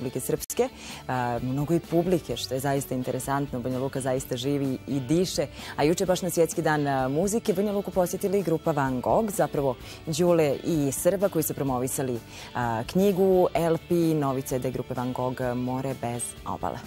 Republike Srpske, mnogo i publike, što je zaista interesantno. Banja Luka zaista živi i diše. A juče baš na Svjetski dan muzike Banja Luku posjetili grupa Van Gogh, zapravo Đule i Srba koji su promovisali knjigu, LP, novi CD grupe Van Gogh More bez obale.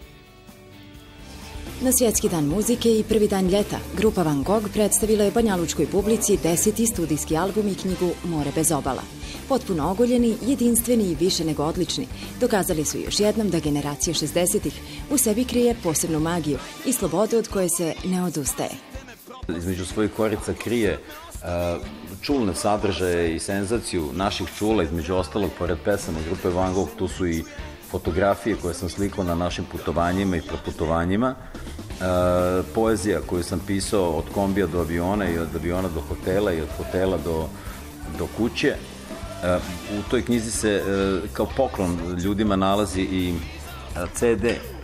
Na Svjetski dan muzike i prvi dan ljeta, grupa Van Gogh predstavila je banjalučkoj publici 10. studijski album i knjigu More bez obala. Potpuno ogoljeni, jedinstveni i više nego odlični, dokazali su još jednom da generacija 60-ih u sebi krije posebnu magiju i slobodu od koje se ne odustaje. Između svojih korica krije čulne sadržaje i senzaciju naših čula, između ostalog, pored pesama grupe Van Gogh, tu su i fotografije koje sam slikao na našim putovanjima i proputovanjima, poezija koju sam pisao od kombija do aviona i od aviona do hotela i od hotela do kuće. U toj knjizi se kao poklon ljudima nalazi i CD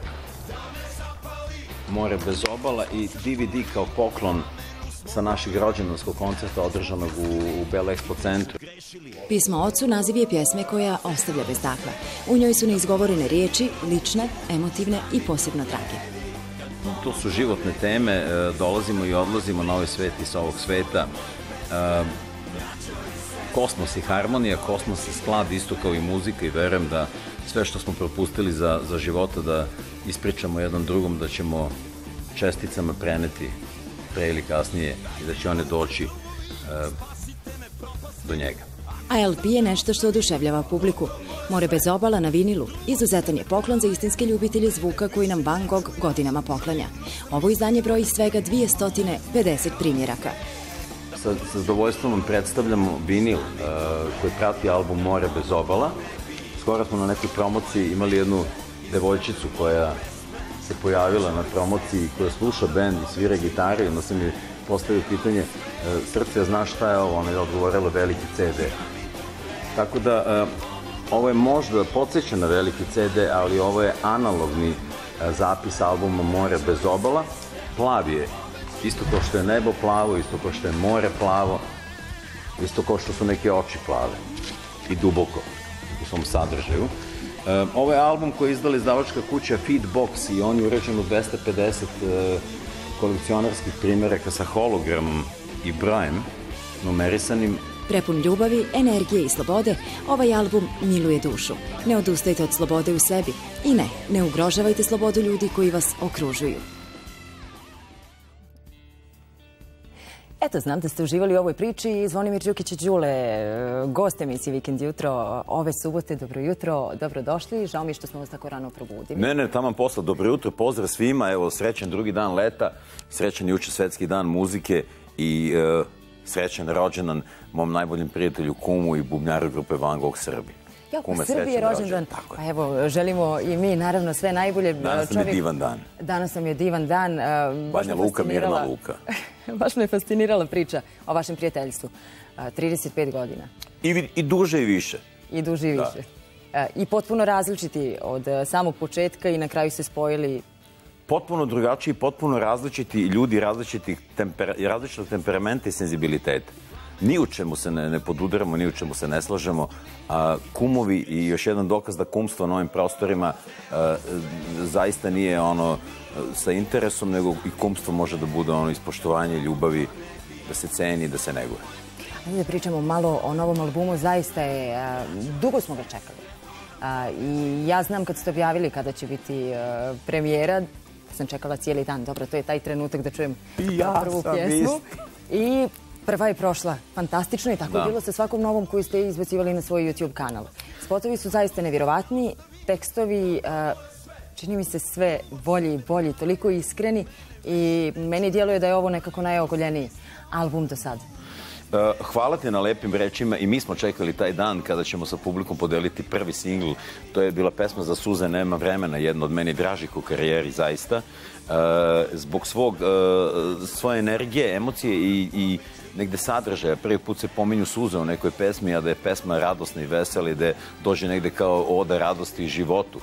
More bez obala i DVD kao poklon sa našeg rođendanskog koncerta održanog u Belo Expo centru. Pismo ocu naziv je pjesme koja ostavlja bez dakla. U njoj su neizgovorene riječi, lične, emotivne i posebno drage. To su životne teme, dolazimo i odlazimo na ovaj svet i sa ovog sveta. Kosmos i harmonija, kosmos i sklad, isto kao i muzika, i verujem da sve što smo propustili za života da ispričamo jednom drugom, da ćemo česticama preneti pre ili kasnije i da će one doći do njega. A LP je nešto što oduševljava publiku. More bez obala na vinilu izuzetan je poklon za istinske ljubitelje zvuka koji nam Van Gogh godinama poklanja. Ovo izdanje broji svega 250 primjeraka. Sa zadovoljstvom vam predstavljamo vinil koji prati album More bez obala. Skoro smo na nekoj promociji imali jednu devojčicu koja se pojavila na promociji, koja sluša bend i svira gitaru, i onda sam mi postavio pitanje: srce, znaš šta je ovo? Ona je odgovorila veliki CD. Tako da, ovo je možda podsjeća na veliki CD, ali ovo je analogni zapis albuma More bez obala. Plav je, isto kao što je nebo plavo, isto kao što je more plavo, isto kao što su neke oči plave i duboko u svom sadržaju. Ovo je album koji je izdala izdavačka kuća Feedbox i on je uređen u 250 kolekcionarskih primjeraka sa hologramom i brojem numerisanim. Prepun ljubavi, energije i slobode, ovaj album miluje dušu. Ne odustajte od slobode u sebi i ne ugrožavajte slobodu ljudi koji vas okružuju. Eto, znam da ste uživali u ovoj priči. Zvonimir Đukić-Đule, gost emisije Vikend jutro ove subote. Dobro jutro, dobrodošli. Žao mi je što smo vas tako rano probudili. Ne, taman posla. Dobro jutro, pozdrav svima. Evo, srećan drugi dan leta, srećan juče Svetski dan muzike i srećan rođendan mom najboljem prijatelju, kumu i bubnjaru grupe Van Gogh Srbi. Jako, Srbi je rođendan. Pa evo, želimo i mi naravno sve najbolje. Danas nam je divan dan. Danas nam je divan dan. Banja Luka, mirna luka. Baš me fascinirala priča o vašem prijateljstvu. 35 godina. I duže i više. I duže i više. I potpuno različiti od samog početka i na kraju se spojili. Potpuno drugačiji, potpuno različiti ljudi, različitog temperamenta i senzibiliteta. Ni u čemu se ne podudaramo, ni u čemu se ne slažemo. Kumovi, i još jedan dokaz da kumstvo na ovim prostorima zaista nije ono sa interesom, nego i kumstvo može da bude ono ispoštovanje ljubavi, da se ceni, da se neguje. Ajde da pričamo malo o novom albumu. Zaista je, dugo smo ga čekali. I ja znam kad ste objavili kada će biti premijera, sam čekala cijeli dan. Dobro, to je taj trenutak da čujem prvu pjesmu. I prva je prošla fantastično i tako je bilo sa svakom novom koju ste izbacivali na svoj YouTube kanal. Spotovi su zaista nevjerovatni, tekstovi, čini mi se sve bolji i bolji, toliko iskreni, i meni djeluje da je ovo nekako najogoljeniji album do sada. Hvala ti na lepim rečima, i mi smo čekali taj dan kada ćemo sa publikom podeliti prvi singl. To je bila pesma Za suze nema vremena, jedna od meni dražih u karijeri, zaista. Zbog svoje energije, emocije i negde sadržaja. Prvi put se pominju suze u nekoj pesmi, a da je pesma radosna i vesela i da dođe negde kao oda radosti i životu.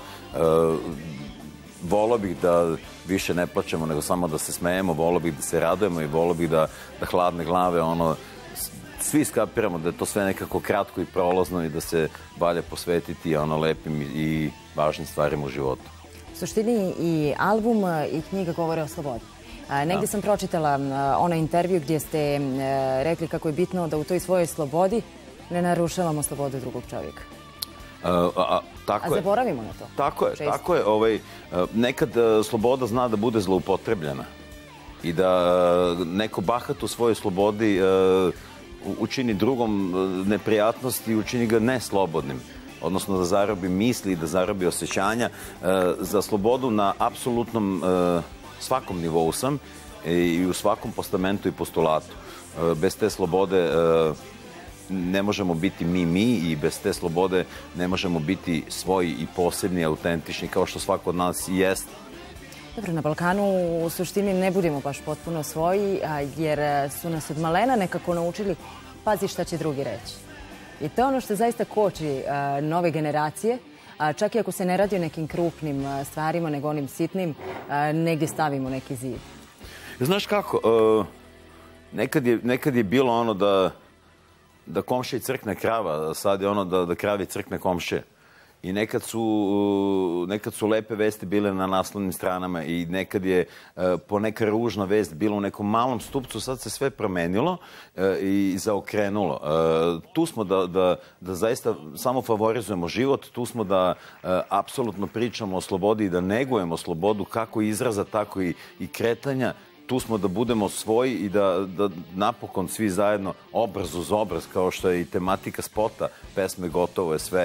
Volao bih da više ne plačemo, nego samo da se smejemo, volao bih da se radujemo i volao bih da hladne glave svi skapiramo da je to sve nekako kratko i prolazno i da se valja posvetiti lepim i važnim stvarima u životu. U suštini i album i knjiga govore o slobodi. Negdje sam pročitala onaj intervju gdje ste rekli kako je bitno da u toj svojoj slobodi ne narušavamo slobodu drugog čovjeka. Tako je. A zaboravimo na to. Tako je. Nekad sloboda zna da bude zloupotrebljena i da neko bahat u svojoj slobodi učini drugom neprijatnost i učini ga neslobodnim. Odnosno da zarobi misli, da zarobi osjećanja. Za slobodu na apsolutnom svakom nivou sam i u svakom postamentu i postulatu. Bez te slobode ne možemo biti mi i bez te slobode ne možemo biti svoji i posebni, autentični, kao što svako od nas i jeste. Dobro, na Balkanu u suštini ne budemo baš potpuno svoji, jer su nas od malena nekako naučili pazi šta će drugi reći. I to je ono što zaista koči nove generacije, čak i ako se ne radi o nekim krupnim stvarima, nego onim sitnim, negdje stavimo neki zid. Znaš kako, nekad je bilo ono da komšiji crkne krava, sad je ono da kravi crkne komšije. I nekad su lepe vesti bile na naslovnim stranama i nekad je poneka ružna vest bila u nekom malom stupcu, sad se sve promenilo i zaokrenulo. Tu smo da zaista samo favorizujemo život, tu smo da apsolutno pričamo o slobodi i da negujemo slobodu kako izraza, tako i kretanja. Tu smo da budemo svoji i da napokon svi zajedno obraz uz obraz, kao što je i tematika spota, pesme Gotovo je sve,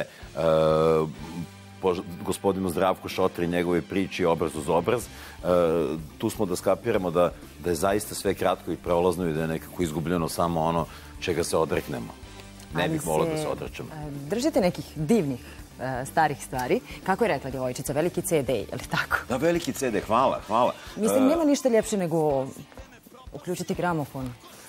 po gospodinu Zdravku Šotri i njegove priči obraz uz obraz. Tu smo da skapiramo da je zaista sve kratko i prolazno i da je nekako izgubljeno samo ono čega se odreknemo. Ne bih volio da se odrećemo. Držite nekih divnih starih stvari. Kako je rekla djevojčica, veliki CD, je li tako? Da, veliki CD, hvala. Mislim, nema ništa ljepše nego uključiti gramofon,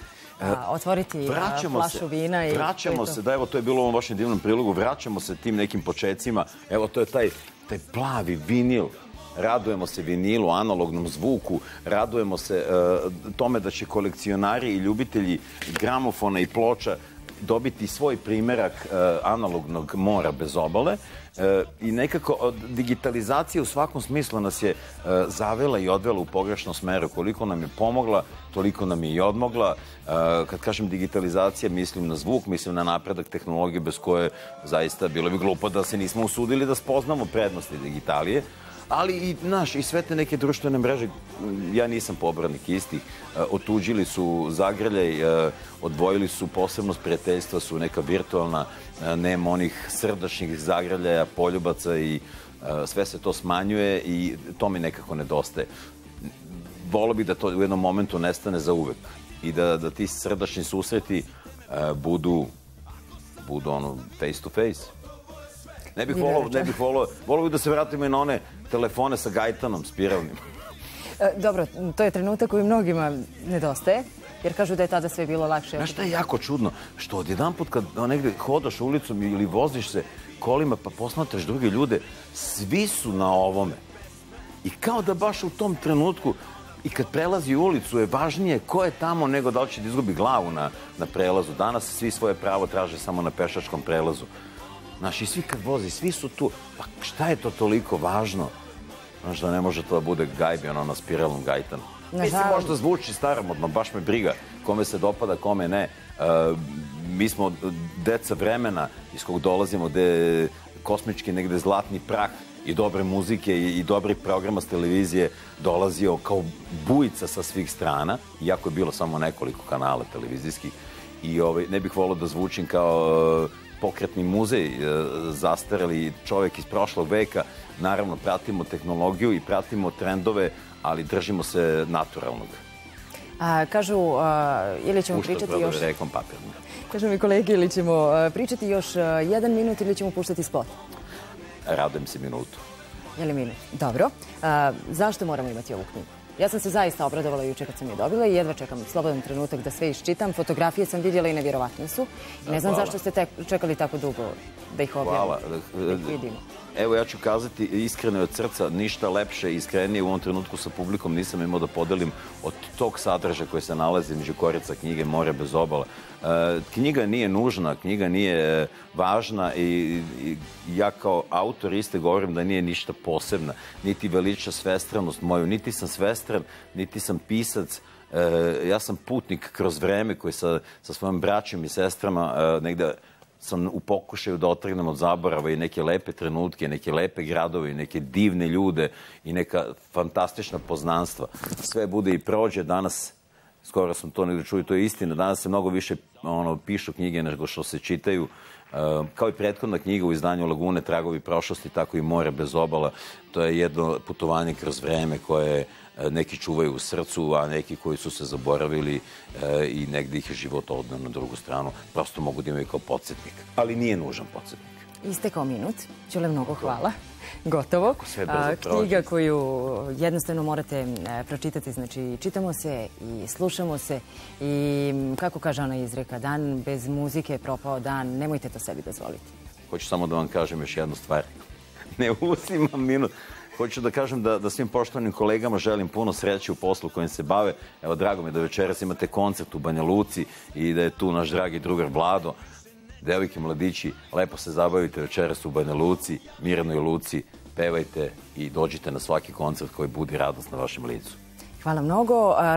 otvoriti flašu vina i... Vraćamo se, da, evo, to je bilo u ovom vašem divnom prilogu, vraćamo se tim nekim počecima. Evo, to je taj plavi vinil. Radujemo se vinilu, analognom zvuku, radujemo se tome da će kolekcionari i ljubitelji gramofona i ploča dobiti svoj primerak analognog mora bez obale i nekako digitalizacija u svakom smislu nas je zavela i odvela u pogrešnom smeru. Koliko nam je pomogla, toliko nam je i odmogla. Kad kažem digitalizacija, mislim na zvuk, mislim na napredak tehnologije bez koje zaista bilo bi glupo da se nismo usudili da spoznamo prednosti digitalije. Ali i sve te neke društvene mreže, ja nisam pobornik istih, otuđili su zagrljaj, odvojili su posebnost prijateljstva, su neka virtualna, nema onih srdačnih zagrljaja, poljubaca i sve se to smanjuje i to mi nekako nedostaje. Volio bih da to u jednom momentu nestane za uvek i da ti srdačni susreti budu ono face to face. Ne bih volio da se vratimo i na one telefone sa gajtanom, spiralnim. Dobro, to je trenutak koji mnogima nedostaje, jer kažu da je tada sve bilo lakše. Znaš šta je jako čudno? Što odjedanput kad negde hodaš ulicom ili voziš se kolima pa posmatraš druge ljude, svi su na ovome. I kao da baš u tom trenutku i kad prelazi ulicu je važnije ko je tamo nego da li će da izgubi glavu na prelazu. Danas svi svoje pravo traže samo na pešačkom prelazu. Znaš, i svi kad vozi, svi su tu. Pa šta je to toliko važno? Znaš da ne može to da bude gajbi, ono na spiralnom gajtanu. Mislim, možda zvuči staromodno, baš me briga kome se dopada, kome ne. Mi smo deca vremena iz kog dolazimo, gde je kosmički negde zlatni prah i dobre muzike i dobrih programa s televizije dolazio kao bujica sa svih strana, iako je bilo samo nekoliko kanala televizijskih. I ne bih volio da zvučim kao pokretni muzej, zastareli čovjek iz prošlog veka. Naravno, pratimo tehnologiju i pratimo trendove, ali držimo se naturalnog. Kažu, ili ćemo pričati još... Pušta rekom papirno. Kažu mi kolegi, ili ćemo pričati još 1 minut ili ćemo puštati spot? Radujem se minutu. Je li minut? Dobro. Zašto moramo imati ovu knjigu? Ja sam se zaista obradovala juče kad sam je dobila i jedva čekam slobodan trenutak da sve iščitam. Fotografije sam vidjela i nevjerovatne su. Ne znam zašto ste čekali tako dugo da ih objavimo, da ih vidimo. Evo, ja ću kazati iskreno od srca, ništa lepše i iskrenije u ovom trenutku sa publikom nisam imao da podelim od tog sadržaja koji se nalazi među korica knjige More bez obala. Knjiga nije nužna, knjiga nije važna i ja kao autor iste govorim da nije ništa posebna, niti veliča svestranost moju, niti sam svestran, niti sam pisac. Ja sam putnik kroz vreme koji sa svojim braćom i sestrama negde sam u pokušaju da otrgnem od zaborava i neke lepe trenutke, neke lepe gradove, neke divne ljude i neka fantastična poznanstva. Sve bude i prođe. Danas, skoro sam to negde čuo i to je istina, danas se mnogo više pišu knjige nego što se čitaju. Kao i prethodna knjiga u izdanju Lagune, Tragovi prošlosti, tako i More bez obala. To je jedno putovanje kroz vreme koje neki čuvaju u srcu, a neki koji su se zaboravili i negde ih je život odneo na drugu stranu. Prosto mogu da imaju kao podsjetnik, ali nije nužan podsjetnik. Istekao minut. Ćule, mnogo hvala. Gotovo. Knjiga koju jednostavno morate pročitati. Znači, čitamo se i slušamo se i, kako kaže ona izreka, dan bez muzike je propao dan. Nemojte to sebi dozvoliti. Hoću samo da vam kažem još jednu stvar. Ne uzimam minut. Hoću da kažem da svim poštovanim kolegama želim puno sreće u poslu kojim se bave. Evo, drago mi da večeras imate koncert u Banja Luci i da je tu naš dragi drugar Vlado. Devojke, mladići, lepo se zabavite večeras u Banja Luci, Miranoj Luci, pevajte i dođite na svaki koncert koji budi radost na vašem licu. Hvala mnogo.